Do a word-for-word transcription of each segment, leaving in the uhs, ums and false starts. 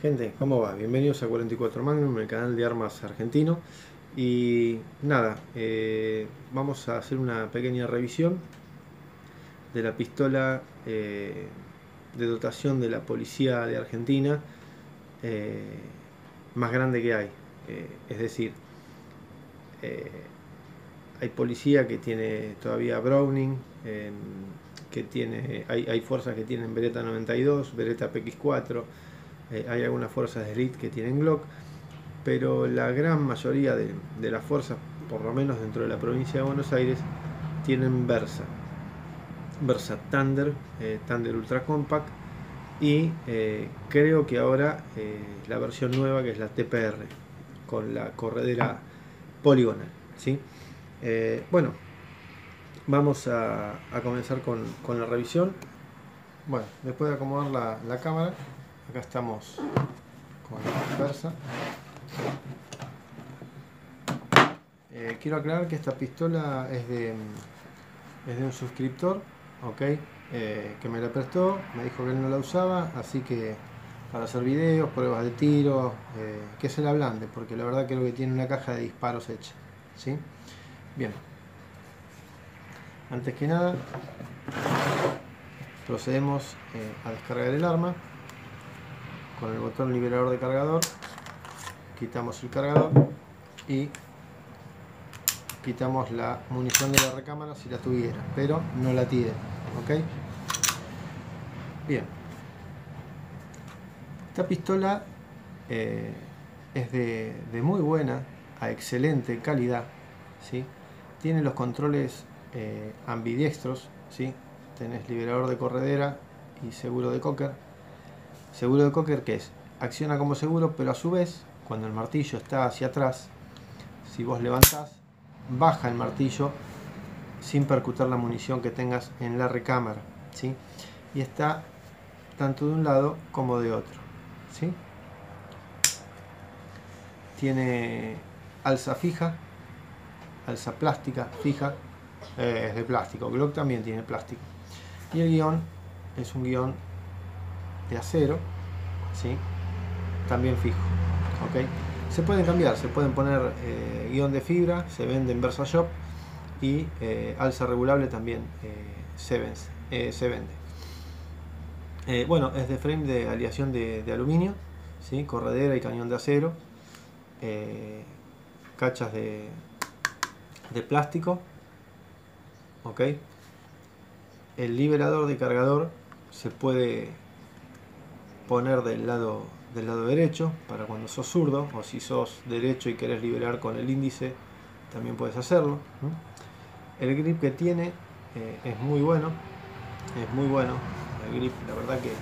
Gente, ¿cómo va? Bienvenidos a cuarenta y cuatro Magnum, el canal de armas argentino. Y nada, eh, vamos a hacer una pequeña revisión de la pistola eh, de dotación de la policía de Argentina eh, más grande que hay. Eh, es decir, eh, hay policía que tiene todavía Browning, eh, que tiene, hay, hay fuerzas que tienen Beretta noventa y dos, Beretta P X cuatro, eh, hay algunas fuerzas de Elite que tienen Glock, pero la gran mayoría de, de las fuerzas, por lo menos dentro de la provincia de Buenos Aires, tienen Versa. Versa Thunder, eh, Thunder Ultra Compact, y eh, creo que ahora eh, la versión nueva, que es la T P R, con la corredera poligonal, ¿sí? Eh, bueno, vamos a, a comenzar con, con la revisión. Bueno, después de acomodar la, la cámara, acá estamos con la Versa. Eh, quiero aclarar que esta pistola es de, es de un suscriptor, ok, eh, que me la prestó, me dijo que él no la usaba, así que para hacer videos, pruebas de tiro, eh, que se la ablande, porque la verdad creo que tiene una caja de disparos hecha, ¿sí? Bien, antes que nada procedemos eh, a descargar el arma con el botón liberador de cargador. Quitamos el cargador y quitamos la munición de la recámara si la tuviera, pero no la tiene, ok. Bien, esta pistola eh, es de, de muy buena a excelente calidad, ¿sí? Tiene los controles eh, ambidiestros, ¿sí? Tenés liberador de corredera y seguro de cocker. Seguro de cocker, que es, acciona como seguro, pero a su vez, cuando el martillo está hacia atrás, si vos levantás, baja el martillo sin percutir la munición que tengas en la recámara, ¿sí? Y está tanto de un lado como de otro, ¿sí? Tiene alza fija, alza plástica fija, eh, es de plástico. Glock también tiene plástico. Y el guión es un guión de acero, ¿sí? También fijo, ¿ok? Se pueden cambiar, se pueden poner eh, guión de fibra, se vende en Versa Shop, y eh, alza regulable también eh, se, vende, eh, se vende. Eh, bueno, es de frame de aleación de, de aluminio, ¿sí? Corredera y cañón de acero, eh, cachas de, de plástico, ¿ok? El liberador de cargador se puede poner del lado del lado derecho para cuando sos zurdo, o si sos derecho y querés liberar con el índice también puedes hacerlo. El grip que tiene eh, es muy bueno, es muy bueno el grip, la verdad que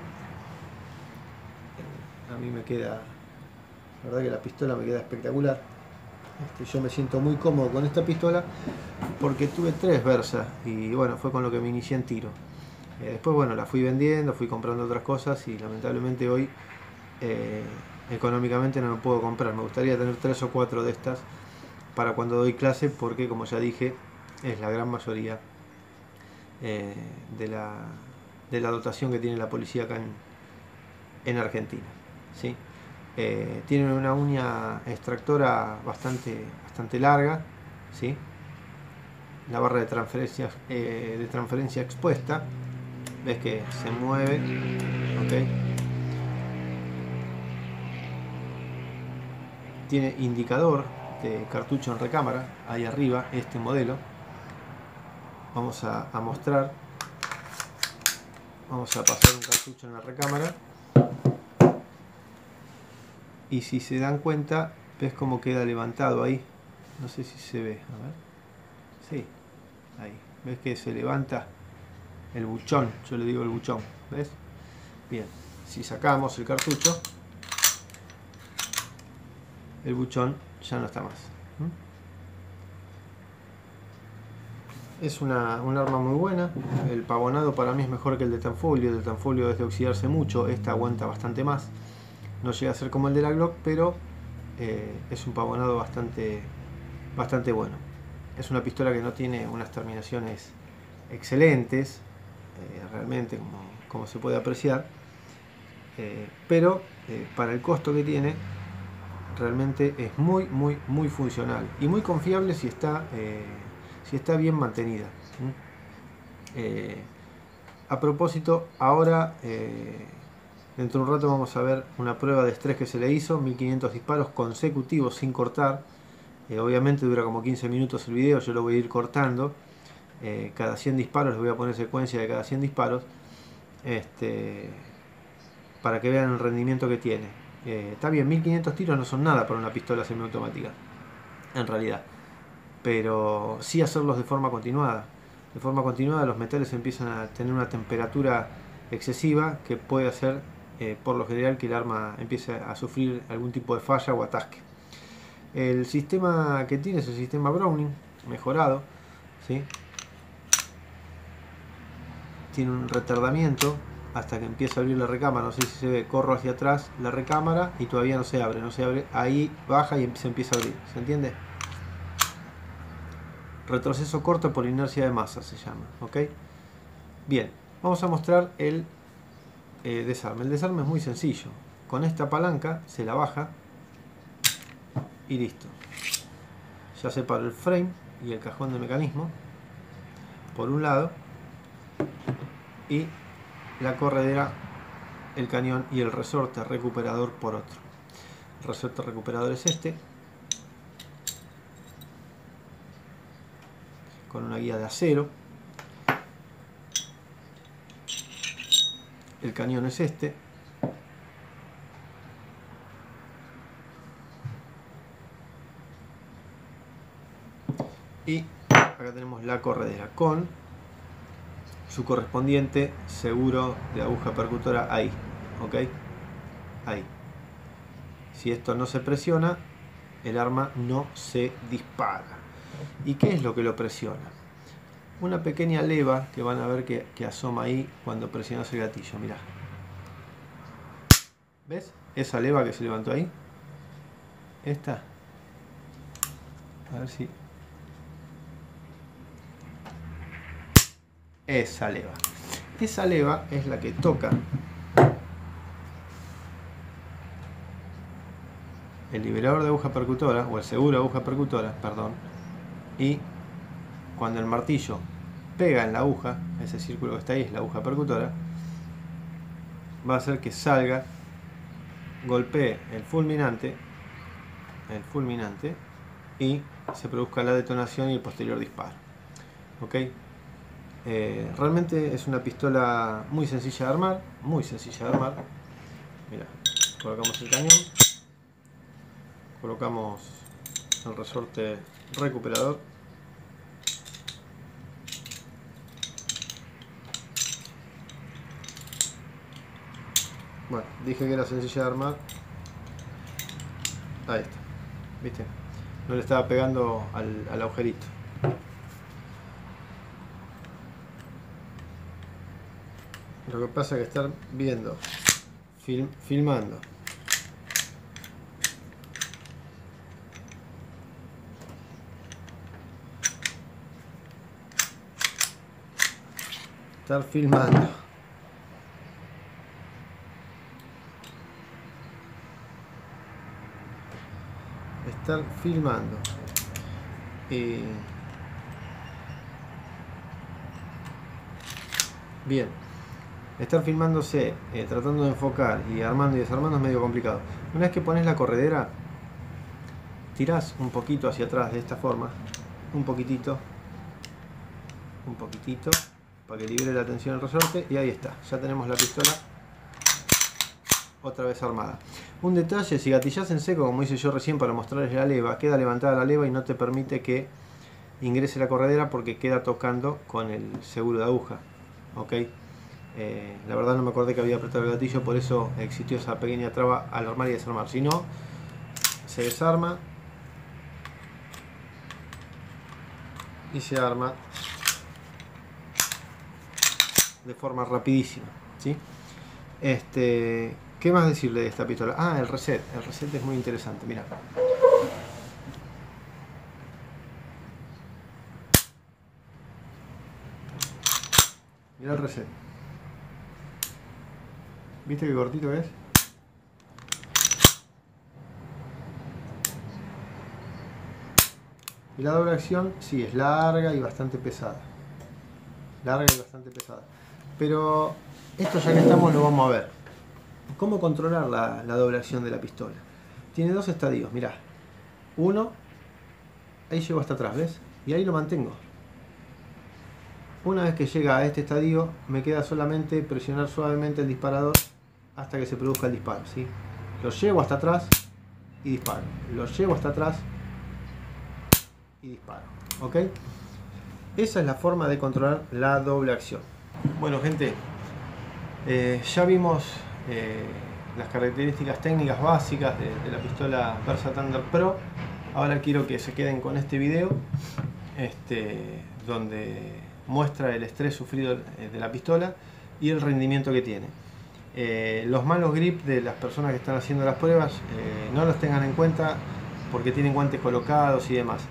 a mí me queda, la verdad que la pistola me queda espectacular. Este, yo me siento muy cómodo con esta pistola porque tuve tres Versa y bueno, fue con lo que me inicié en tiro. Eh, después bueno, la fui vendiendo, fui comprando otras cosas y lamentablemente hoy eh, económicamente no me puedo comprar. Me gustaría tener tres o cuatro de estas para cuando doy clase, porque como ya dije, es la gran mayoría eh, de, la, de la dotación que tiene la policía acá en, en Argentina, ¿sí? Eh, tienen una uña extractora bastante, bastante larga, ¿sí? La barra de transferencia, eh, de transferencia expuesta, ves que se mueve, ¿okay? Tiene indicador de cartucho en recámara, ahí arriba, este modelo. Vamos a, a mostrar, vamos a pasar un cartucho en la recámara. Y si se dan cuenta, ves cómo queda levantado ahí. No sé si se ve, a ver. Sí, ahí. Ves que se levanta el buchón, yo le digo el buchón, ¿ves? Bien, si sacamos el cartucho, el buchón ya no está más. Es una, un arma muy buena. El pavonado para mí es mejor que el de Tanfoglio. El de Tanfoglio es de oxidarse mucho, esta aguanta bastante más. No llega a ser como el de la Glock, pero eh, es un pavonado bastante, bastante bueno. Es una pistola que no tiene unas terminaciones excelentes, eh, realmente, como, como se puede apreciar. eh, pero eh, para el costo que tiene realmente es muy muy muy funcional y muy confiable si está eh, si está bien mantenida. eh, a propósito, ahora eh, dentro de un rato vamos a ver una prueba de estrés que se le hizo, mil quinientos disparos consecutivos sin cortar. Eh, obviamente dura como quince minutos el video, yo lo voy a ir cortando. Eh, cada cien disparos les voy a poner secuencia de cada cien disparos, este, para que vean el rendimiento que tiene. Eh, está bien, mil quinientos tiros no son nada para una pistola semiautomática, en realidad, pero sí hacerlos de forma continuada. De forma continuada los metales empiezan a tener una temperatura excesiva que puede hacer, eh, por lo general, que el arma empiece a sufrir algún tipo de falla o atasque. El sistema que tiene es el sistema Browning mejorado, ¿sí? Tiene un retardamiento hasta que empieza a abrir la recámara. No sé si se ve, corro hacia atrás la recámara y todavía no se abre, no se abre, ahí baja y se empieza a abrir, ¿se entiende? Retroceso corto por inercia de masa se llama, ¿ok? Bien, vamos a mostrar el eh, desarme. El desarme es muy sencillo. Con esta palanca se la baja y listo. Ya separo el frame y el cajón de mecanismo por un lado y la corredera, el cañón y el resorte recuperador por otro. El resorte recuperador es este, con una guía de acero. El cañón es este. Y acá tenemos la corredera con su correspondiente seguro de aguja percutora ahí, ¿ok? Ahí. Si esto no se presiona, el arma no se dispara. ¿Y qué es lo que lo presiona? Una pequeña leva que van a ver que, que asoma ahí cuando presionas el gatillo. Mirá. ¿Ves? Esa leva que se levantó ahí. Esta. A ver si... Esa leva. Esa leva es la que toca el liberador de aguja percutora, o el seguro de aguja percutora, perdón, y cuando el martillo pega en la aguja, ese círculo que está ahí es la aguja percutora, va a hacer que salga, golpee el fulminante, el fulminante, y se produzca la detonación y el posterior disparo. ¿Ok? Eh, realmente es una pistola muy sencilla de armar, muy sencilla de armar. Mira, colocamos el cañón, colocamos el resorte recuperador, bueno, dije que era sencilla de armar, ahí está, ¿viste? No le estaba pegando al, al agujerito. Lo que pasa es que estar viendo, film, filmando, estar filmando, estar filmando y bien. Estar filmándose, eh, tratando de enfocar y armando y desarmando es medio complicado. Una vez que pones la corredera, tirás un poquito hacia atrás de esta forma, un poquitito, un poquitito, para que libere la tensión del resorte, y ahí está, ya tenemos la pistola otra vez armada. Un detalle, si gatillás en seco, como hice yo recién para mostrarles la leva, queda levantada la leva y no te permite que ingrese la corredera porque queda tocando con el seguro de aguja, ¿ok? Eh, la verdad no me acordé que había apretado el gatillo, por eso existió esa pequeña traba al armar y desarmar. Si no, se desarma y se arma de forma rapidísima, ¿sí? Este, ¿qué más decirle de esta pistola? Ah, el reset. El reset es muy interesante, mira. Mira el reset. ¿Viste qué cortito es? Y la doble acción sí es larga y bastante pesada. Larga y bastante pesada. Pero esto, ya que estamos, lo vamos a ver. ¿Cómo controlar la, la doble acción de la pistola? Tiene dos estadios, mirá. Uno, ahí llego hasta atrás, ¿ves? Y ahí lo mantengo. Una vez que llega a este estadio, me queda solamente presionar suavemente el disparador hasta que se produzca el disparo, ¿sí? Lo llevo hasta atrás y disparo. Lo llevo hasta atrás y disparo. ¿Ok? Esa es la forma de controlar la doble acción. Bueno, gente, eh, ya vimos eh, las características técnicas básicas de, de la pistola Versa Thunder Pro. Ahora quiero que se queden con este video, este, donde muestra el estrés sufrido de la pistola y el rendimiento que tiene. Eh, los malos grips de las personas que están haciendo las pruebas, eh, no los tengan en cuenta porque tienen guantes colocados y demás.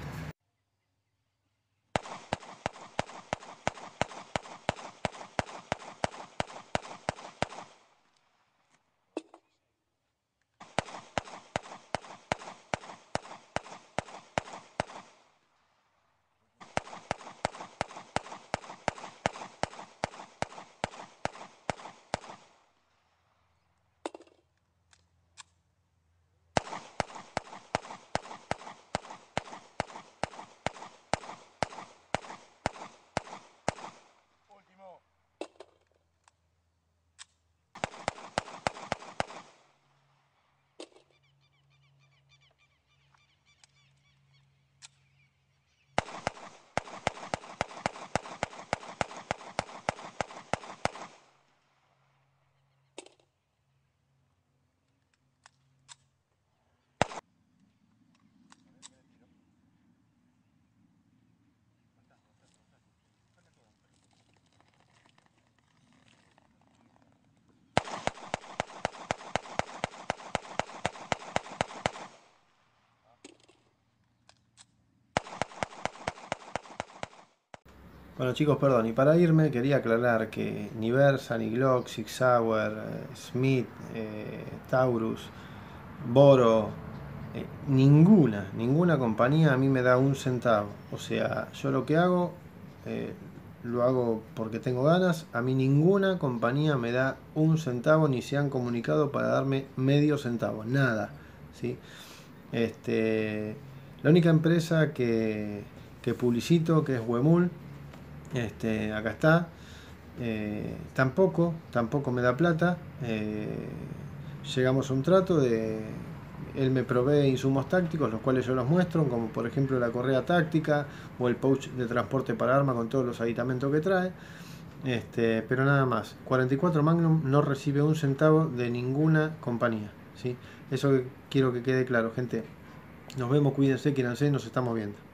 Bueno, chicos, perdón, y para irme quería aclarar que ni Versa, ni Glock, Sig Sauer, eh, Smith, eh, Taurus, Boro, eh, ninguna, ninguna compañía a mí me da un centavo. O sea, yo lo que hago, eh, lo hago porque tengo ganas. A mí ninguna compañía me da un centavo, ni se han comunicado para darme medio centavo, nada, ¿sí? Este, la única empresa que, que publicito, que es Huemul, Este, acá está, eh, tampoco, tampoco me da plata. eh, llegamos a un trato de, él me provee insumos tácticos, los cuales yo los muestro, como por ejemplo la correa táctica o el pouch de transporte para arma con todos los aditamentos que trae, este, pero nada más. cuarenta y cuatro Magnum no recibe un centavo de ninguna compañía, ¿sí? Eso quiero que quede claro, gente. Nos vemos, cuídense, quírense, nos estamos viendo.